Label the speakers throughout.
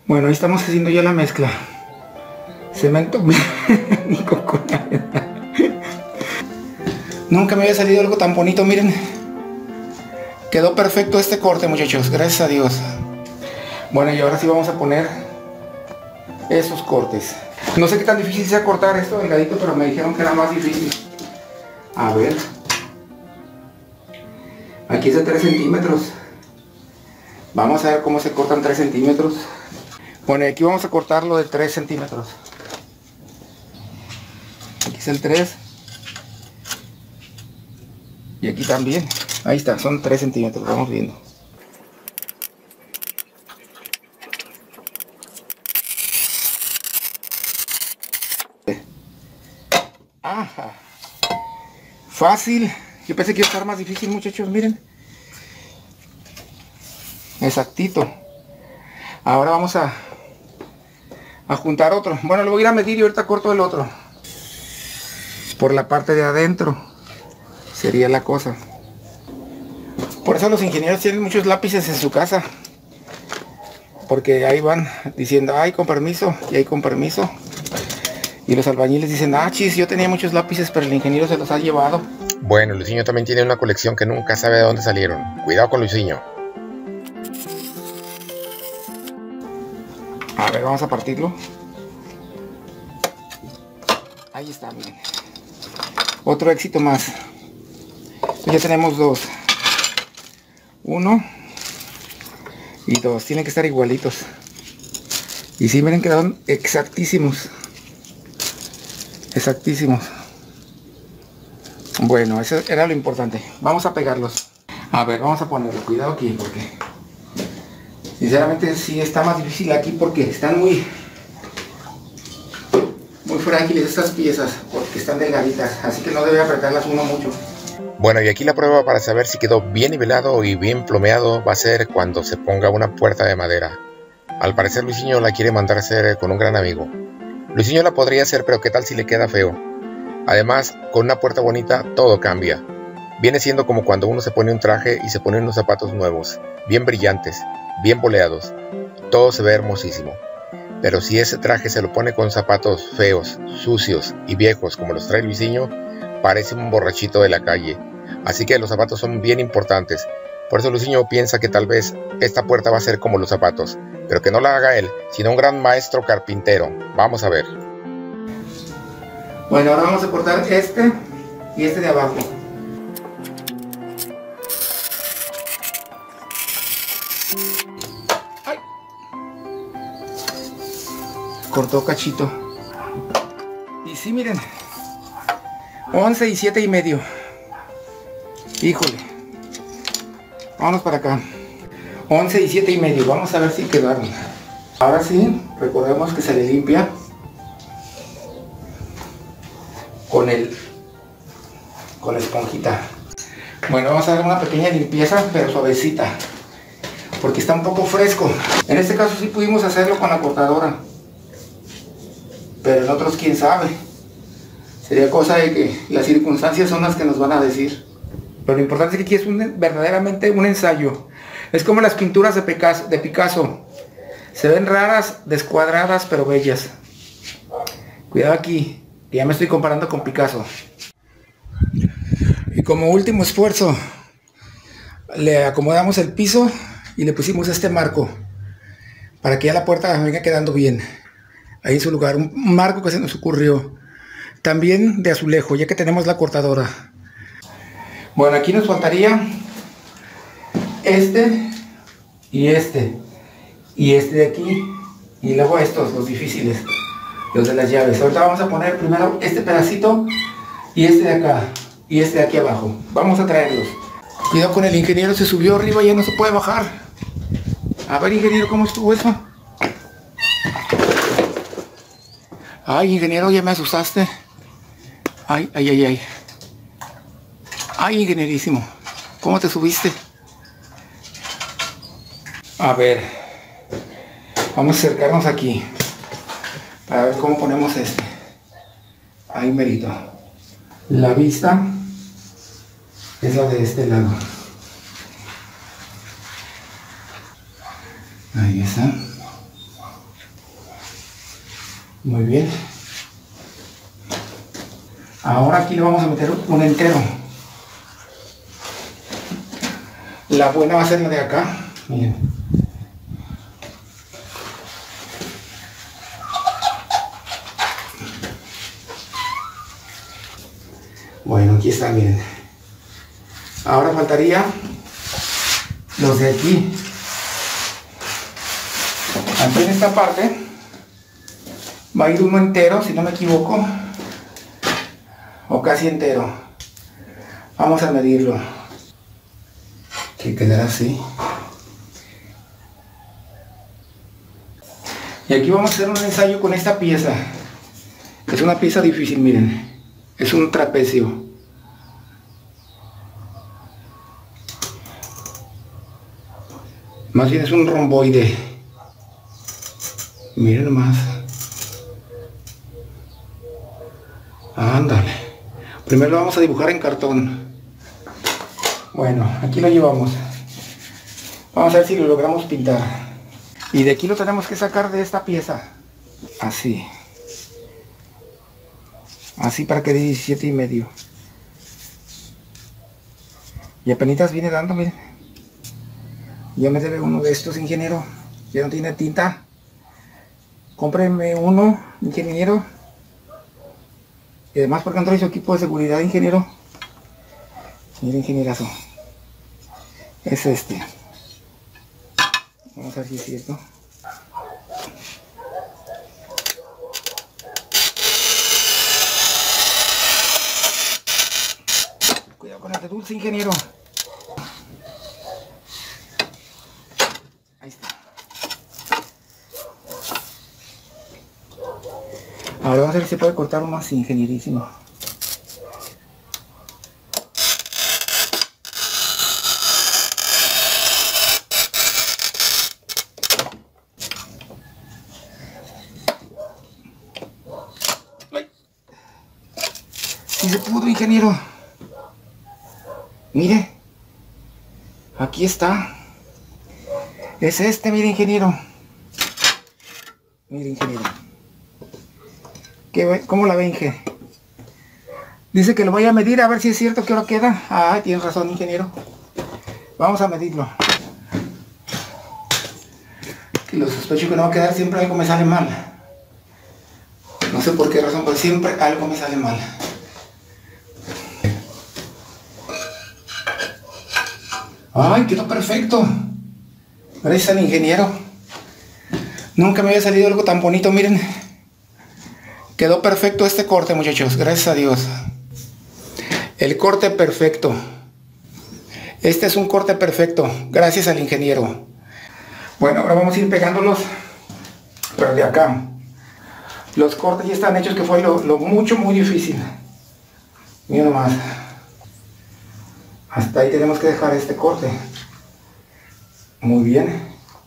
Speaker 1: Bueno, ahí estamos haciendo ya la mezcla. Cemento con cola. Nunca me había salido algo tan bonito, miren. Quedó perfecto este corte, muchachos, gracias a Dios. Bueno, y ahora sí vamos a poner esos cortes. No sé qué tan difícil sea cortar esto delgadito, pero me dijeron que era más difícil. A ver. Aquí es de 3 centímetros. Vamos a ver cómo se cortan 3 centímetros. Bueno, aquí vamos a cortarlo de 3 centímetros. Aquí es el 3. Y aquí también. Ahí está, son 3 centímetros, vamos viendo. Ajá. Fácil. Yo pensé que iba a estar más difícil, muchachos, miren. Exactito. Ahora vamos a juntar otro. Bueno, lo voy a ir a medir y ahorita corto el otro. Por la parte de adentro sería la cosa. Por eso los ingenieros tienen muchos lápices en su casa, porque ahí van diciendo, ay, con permiso, y ahí con permiso. Y los albañiles dicen, ah, chis, yo tenía muchos lápices, pero el ingeniero se los ha llevado.
Speaker 2: Bueno, Luisinho también tiene una colección que nunca sabe de dónde salieron. Cuidado con Luisinho.
Speaker 1: A ver, vamos a partirlo. Ahí está, miren. Otro éxito más. Pues ya tenemos 2. 1 y 2. Tienen que estar igualitos. Y sí, miren, quedaron exactísimos. Exactísimos. Bueno, eso era lo importante. Vamos a pegarlos. A ver, vamos a ponerlo. Cuidado aquí, porque sinceramente sí está más difícil aquí, porque están muy frágiles estas piezas, porque están delgaditas, así que no debe apretarlas uno mucho.
Speaker 2: Bueno, y aquí la prueba para saber si quedó bien nivelado y bien plomeado va a ser cuando se ponga una puerta de madera. Al parecer Luisinho la quiere mandar a hacer con un gran amigo. Luisinho la podría hacer, pero qué tal si le queda feo. Además, con una puerta bonita todo cambia. Viene siendo como cuando uno se pone un traje y se pone unos zapatos nuevos, bien brillantes, bien boleados. Todo se ve hermosísimo. Pero si ese traje se lo pone con zapatos feos, sucios y viejos como los trae Luisinho, parece un borrachito de la calle. Así que los zapatos son bien importantes. Por eso Luisinho piensa que tal vez esta puerta va a ser como los zapatos, pero que no la haga él, sino un gran maestro carpintero. Vamos a ver.
Speaker 1: Bueno, ahora vamos a cortar este y este de abajo. ¡Ay! Cortó cachito. Y sí, miren, 11 y 7 y medio. Híjole. Vámonos para acá. 11 y 7 y medio. Vamos a ver si quedaron. Ahora sí, recordemos que se le limpia con la esponjita. Bueno, vamos a dar una pequeña limpieza, pero suavecita, porque está un poco fresco. En este caso sí pudimos hacerlo con la cortadora, pero en otros quién sabe. Sería cosa de que las circunstancias son las que nos van a decir. Pero lo importante es que aquí es verdaderamente un ensayo. Es como las pinturas de Picasso. Se ven raras, descuadradas, pero bellas. Cuidado aquí, que ya me estoy comparando con Picasso. Y como último esfuerzo, le acomodamos el piso y le pusimos este marco, para que ya la puerta venga quedando bien ahí en su lugar. Un marco que se nos ocurrió. También de azulejo, ya que tenemos la cortadora. Bueno, aquí nos faltaría este y este de aquí, y luego estos, los difíciles, los de las llaves. Ahorita vamos a poner primero este pedacito y este de acá y este de aquí abajo. Vamos a traerlos. Cuidado con el ingeniero, se subió arriba y ya no se puede bajar. A ver, ingeniero, ¿cómo estuvo eso? Ay, ingeniero, ya me asustaste. Ay, ay, ay, ay. Ay, ingenierísimo, ¿cómo te subiste? A ver, vamos a acercarnos aquí para ver cómo ponemos este. Ahí merito. La vista es la de este lado. Ahí está. Muy bien. Ahora aquí le vamos a meter un entero. La buena va a ser la de acá. Miren. Bueno, aquí está, miren. Ahora faltaría los de aquí. Aquí en esta parte va a ir uno entero, si no me equivoco, o casi entero. Vamos a medirlo, que quedará así. Y aquí vamos a hacer un ensayo con esta pieza. Es una pieza difícil, miren. Es un trapecio. Más bien es un romboide. Miren nomás. Ándale. Primero lo vamos a dibujar en cartón. Bueno, aquí lo llevamos. Vamos a ver si lo logramos pintar. Y de aquí lo tenemos que sacar de esta pieza. Así. Así para que dé 17,5. Y apenas viene dando, miren. Ya me debe uno de estos, ingeniero. Ya no tiene tinta. Cómpreme uno, ingeniero. Y además porque no trae su equipo de seguridad, ingeniero. Mira, ingenierazo. Es este. Vamos a ver si es cierto. Cuidado con este dulce, ingeniero. Ahí está. Ahora vamos a ver si se puede cortar uno así, ingenierísimo. Si se pudo, ingeniero. Mire. Aquí está. Es este, mire, ingeniero. Mire, ingeniero. ¿Cómo la ve, Inge? Dice que lo voy a medir a ver si es cierto que ahora queda. Ah, tienes razón, ingeniero. Vamos a medirlo. Que lo sospecho que no va a quedar, siempre algo me sale mal. No sé por qué razón, pero siempre algo me sale mal. Ay, quedó perfecto. Gracias al ingeniero. Nunca me había salido algo tan bonito, miren. Quedó perfecto este corte, muchachos, gracias a Dios. El corte perfecto. Este es un corte perfecto, gracias al ingeniero. Bueno, ahora vamos a ir pegándolos, pero de acá. Los cortes ya están hechos, que fue lo muy difícil. Mira nomás. Hasta ahí tenemos que dejar este corte. Muy bien.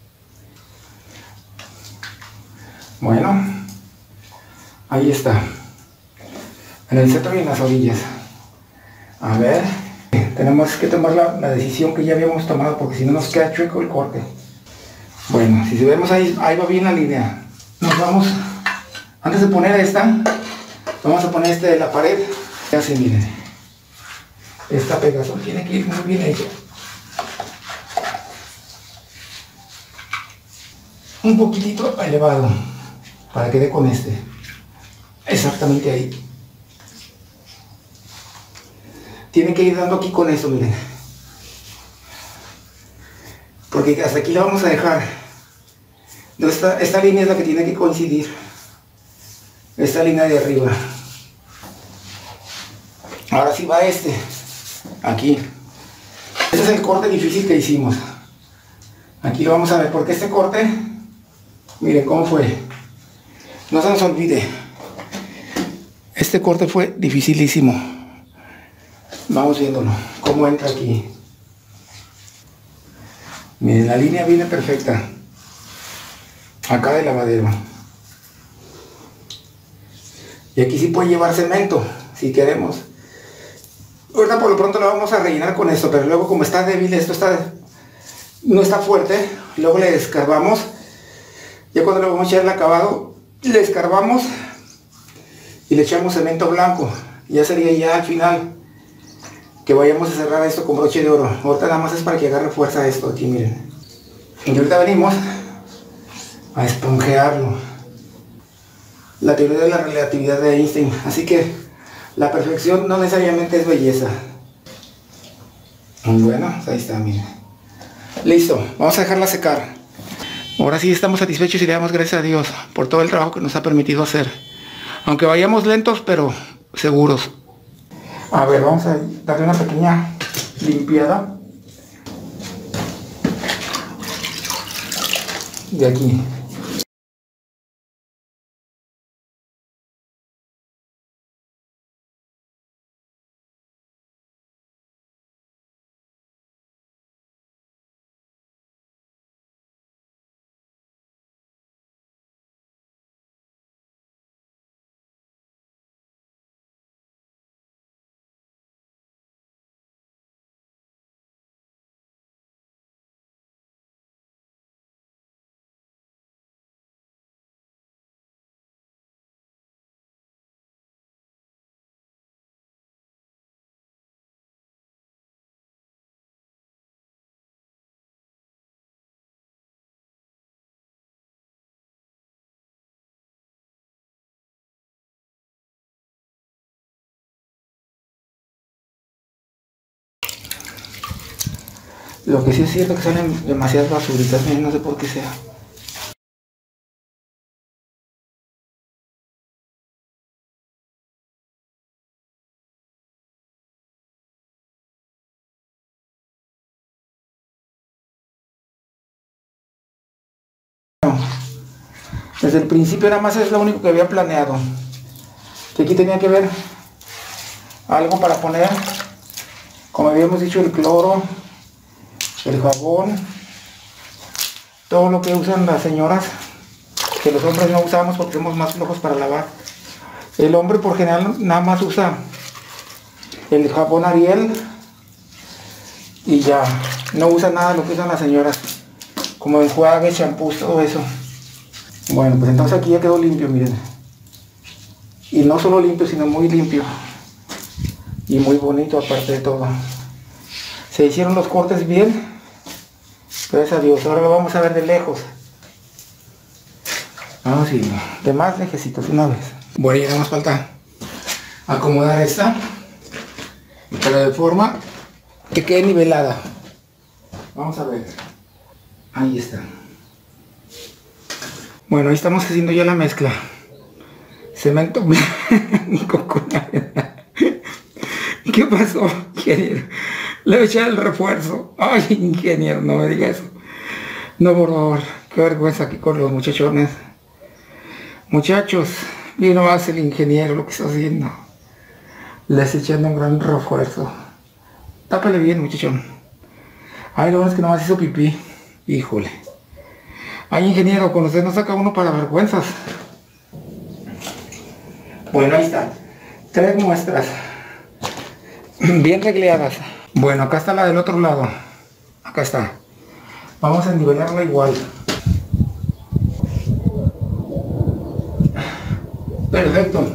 Speaker 1: Bueno. Ahí está. En el centro y en las orillas. A ver. Tenemos que tomar la decisión que ya habíamos tomado, porque si no nos queda chueco el corte. Bueno, si vemos ahí va bien la línea. Nos vamos, antes de poner esta, vamos a poner este de la pared. Así, miren. Esta pegazón tiene que ir muy bien hecha. Un poquitito elevado, para que dé con este. Exactamente ahí. Tiene que ir dando aquí con eso, miren. Porque hasta aquí la vamos a dejar. Esta línea es la que tiene que coincidir. Esta línea de arriba. Ahora sí va este. Aquí. Este es el corte difícil que hicimos. Aquí lo vamos a ver, porque este corte, miren cómo fue. No se nos olvide. Este corte fue dificilísimo. Vamos viéndolo, cómo entra aquí. Miren, la línea viene perfecta. Acá del lavadero. Y aquí sí puede llevar cemento, si queremos. Ahorita por lo pronto lo vamos a rellenar con esto, pero luego como está débil, esto no está fuerte, luego le escarbamos. Ya cuando le vamos a echar el acabado, Le escarbamos y le echamos cemento blanco. Ya sería ya al final que vayamos a cerrar esto con broche de oro. Ahorita nada más es para que agarre fuerza esto aquí, miren. Y ahorita venimos a esponjearlo. La teoría de la relatividad de Einstein. Así que la perfección no necesariamente es belleza. Bueno, ahí está, miren. Listo, vamos a dejarla secar. Ahora sí estamos satisfechos y le damos gracias a Dios por todo el trabajo que nos ha permitido hacer. Aunque vayamos lentos, pero seguros. A ver, vamos a darle una pequeña limpiada. De aquí. Lo que sí es cierto que salen demasiadas basuritas, miren, no sé por qué sea. Desde el principio nada más es lo único que había planeado. Que aquí tenía que ver algo para poner, como habíamos dicho, el cloro, el jabón, todo lo que usan las señoras, que los hombres no usamos porque somos más flojos para lavar. El hombre por general nada más usa el jabón Ariel y ya, no usa nada de lo que usan las señoras, como enjuague, champús, todo eso. Bueno, pues entonces aquí ya quedó limpio, miren. Y no solo limpio, sino muy limpio. Y muy bonito aparte de todo. Se hicieron los cortes bien. Gracias a Dios. Ahora lo vamos a ver de lejos. Vamos a ir de más lejecitos una vez. Bueno, ya nada más falta acomodar esta. Pero de forma que quede nivelada. Vamos a ver. Ahí está. Bueno, ahí estamos haciendo ya la mezcla. Cemento blanco con arena. ¿Qué pasó, ingeniero? Le eché el refuerzo. Ay, ingeniero, no me diga eso. No, por favor. Qué vergüenza aquí con los muchachones. Muchachos, vino más el ingeniero lo que está haciendo. Les echando un gran refuerzo. Tápale bien, muchachón. Ay, lo bueno es que nomás hizo pipí. Híjole. Ay, ingeniero, con usted no saca uno para vergüenzas. Bueno, ahí está. 3 muestras. Bien regleadas. Bueno, acá está la del otro lado. Acá está. Vamos a nivelarla igual. Perfecto.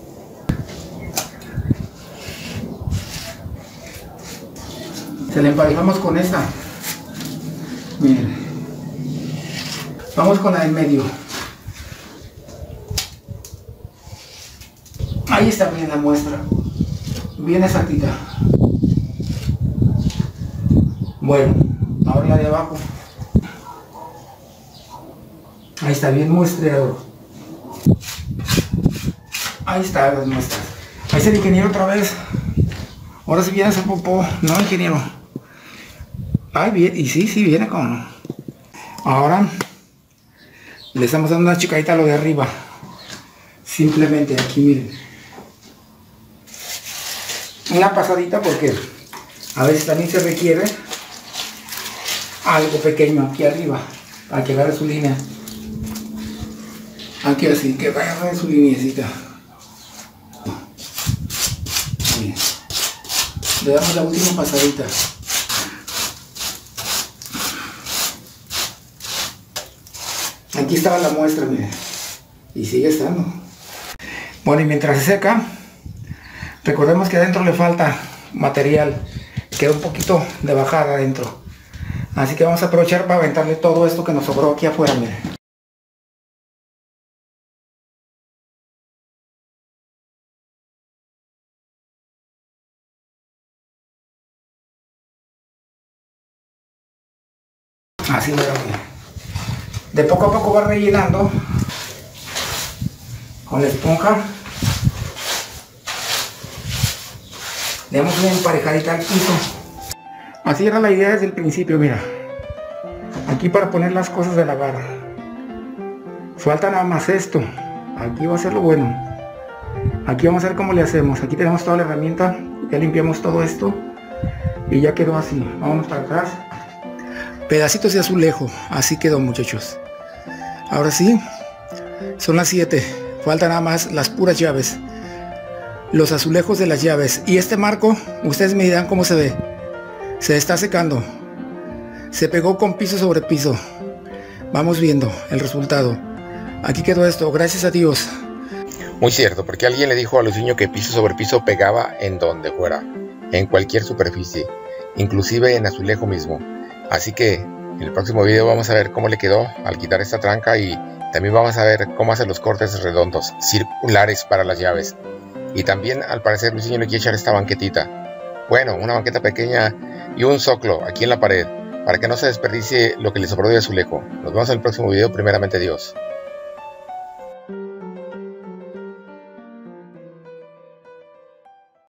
Speaker 1: Se le emparejamos con esta. Miren. Vamos con la del medio. Ahí está bien la muestra. Bien exactita. Bueno, ahora la de abajo. Ahí está bien muestreado. Ahí están las muestras. Ahí está el ingeniero otra vez. Ahora sí viene a hacer popó. No, ingeniero. Ay, bien. Y sí, viene con. Ahora le estamos dando una chicadita a lo de arriba. Simplemente aquí, miren. Una pasadita porque a veces también se requiere algo pequeño aquí arriba para que agarre su línea. Aquí así, que agarre su lineecita. Bien. Le damos la última pasadita. Aquí estaba la muestra, miren. Y sigue estando. Bueno, y mientras se seca, recordemos que adentro le falta material. Queda un poquito de bajada adentro. Así que vamos a aprovechar para aventarle todo esto que nos sobró aquí afuera, miren. Así mira, de poco a poco va rellenando con la esponja. Le damos una emparejadita al piso. Así era la idea desde el principio, mira. Aquí para poner las cosas de lavar. Falta nada más esto. Aquí va a ser lo bueno. Aquí vamos a ver cómo le hacemos. Aquí tenemos toda la herramienta. Ya limpiamos todo esto. Y ya quedó así. Vámonos para atrás. Pedacitos de azulejo. Así quedó, muchachos. Ahora sí. Son las 7. Faltan nada más las puras llaves. Los azulejos de las llaves. Y este marco, ustedes me dirán cómo se ve. Se está secando. Se pegó con piso sobre piso. Vamos viendo el resultado. Aquí quedó esto, gracias a Dios.
Speaker 2: Muy cierto, porque alguien le dijo a Luisinho que piso sobre piso pegaba en donde fuera, en cualquier superficie, inclusive en azulejo mismo. Así que en el próximo video vamos a ver cómo le quedó al quitar esta tranca y también vamos a ver cómo hacer los cortes redondos, circulares para las llaves. Y también al parecer Luisinho le quiere echar esta banquetita. Bueno, una banqueta pequeña y un zoclo aquí en la pared, para que no se desperdicie lo que le sobró de azulejo. Nos vemos en el próximo video, primeramente Dios.